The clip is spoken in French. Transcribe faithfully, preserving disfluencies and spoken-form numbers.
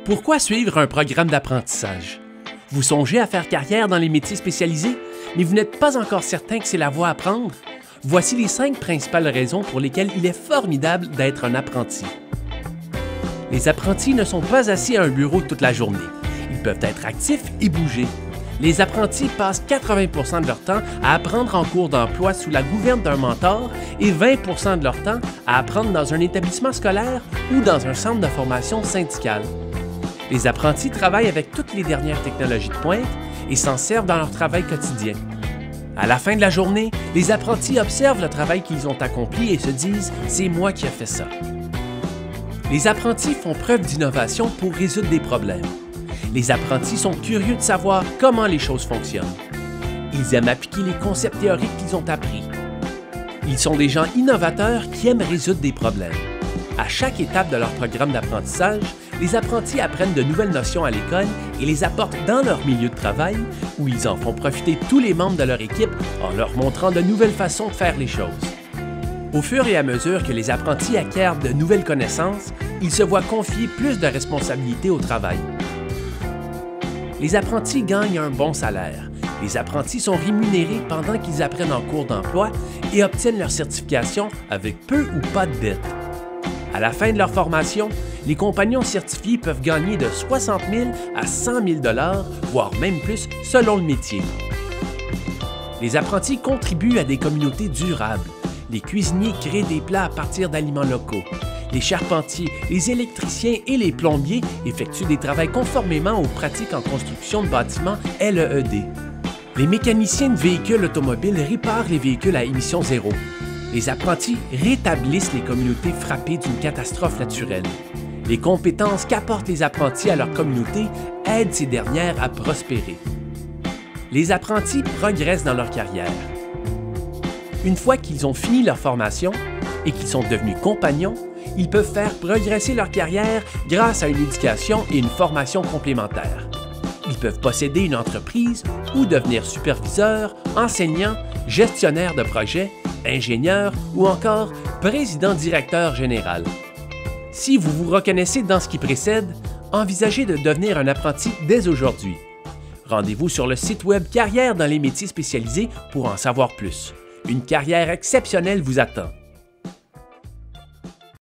Pourquoi suivre un programme d'apprentissage? Vous songez à faire carrière dans les métiers spécialisés, mais vous n'êtes pas encore certain que c'est la voie à prendre? Voici les cinq principales raisons pour lesquelles il est formidable d'être un apprenti. Les apprentis ne sont pas assis à un bureau toute la journée. Ils peuvent être actifs et bouger. Les apprentis passent quatre-vingts pour cent de leur temps à apprendre en cours d'emploi sous la gouverne d'un mentor et vingt pour cent de leur temps à apprendre dans un établissement scolaire ou dans un centre de formation syndicale. Les apprentis travaillent avec toutes les dernières technologies de pointe et s'en servent dans leur travail quotidien. À la fin de la journée, les apprentis observent le travail qu'ils ont accompli et se disent « c'est moi qui ai fait ça ». Les apprentis font preuve d'innovation pour résoudre des problèmes. Les apprentis sont curieux de savoir comment les choses fonctionnent. Ils aiment appliquer les concepts théoriques qu'ils ont appris. Ils sont des gens innovateurs qui aiment résoudre des problèmes. À chaque étape de leur programme d'apprentissage, les apprentis apprennent de nouvelles notions à l'école et les apportent dans leur milieu de travail, où ils en font profiter tous les membres de leur équipe en leur montrant de nouvelles façons de faire les choses. Au fur et à mesure que les apprentis acquièrent de nouvelles connaissances, ils se voient confier plus de responsabilités au travail. Les apprentis gagnent un bon salaire. Les apprentis sont rémunérés pendant qu'ils apprennent en cours d'emploi et obtiennent leur certification avec peu ou pas de dettes. À la fin de leur formation, les compagnons certifiés peuvent gagner de soixante mille à cent mille dollars, voire même plus selon le métier. Les apprentis contribuent à des communautés durables. Les cuisiniers créent des plats à partir d'aliments locaux. Les charpentiers, les électriciens et les plombiers effectuent des travaux conformément aux pratiques en construction de bâtiments L E E D. Les mécaniciens de véhicules automobiles réparent les véhicules à émission zéro. Les apprentis rétablissent les communautés frappées d'une catastrophe naturelle. Les compétences qu'apportent les apprentis à leur communauté aident ces dernières à prospérer. Les apprentis progressent dans leur carrière. Une fois qu'ils ont fini leur formation et qu'ils sont devenus compagnons, ils peuvent faire progresser leur carrière grâce à une éducation et une formation complémentaires. Ils peuvent posséder une entreprise ou devenir superviseur, enseignant, gestionnaire de projet, ingénieur ou encore président-directeur général. Si vous vous reconnaissez dans ce qui précède, envisagez de devenir un apprenti dès aujourd'hui. Rendez-vous sur le site web Carrière dans les métiers spécialisés pour en savoir plus. Une carrière exceptionnelle vous attend.